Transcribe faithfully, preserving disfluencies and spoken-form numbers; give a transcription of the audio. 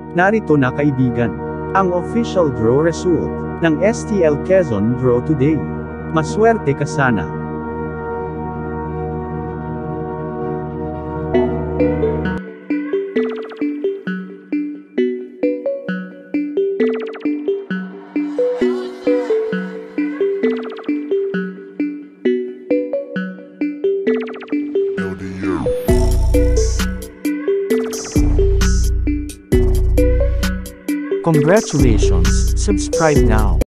Narito na kaibigan, ang official draw result ng S T L Quezon draw today. Maswerte ka sana. Congratulations, subscribe now.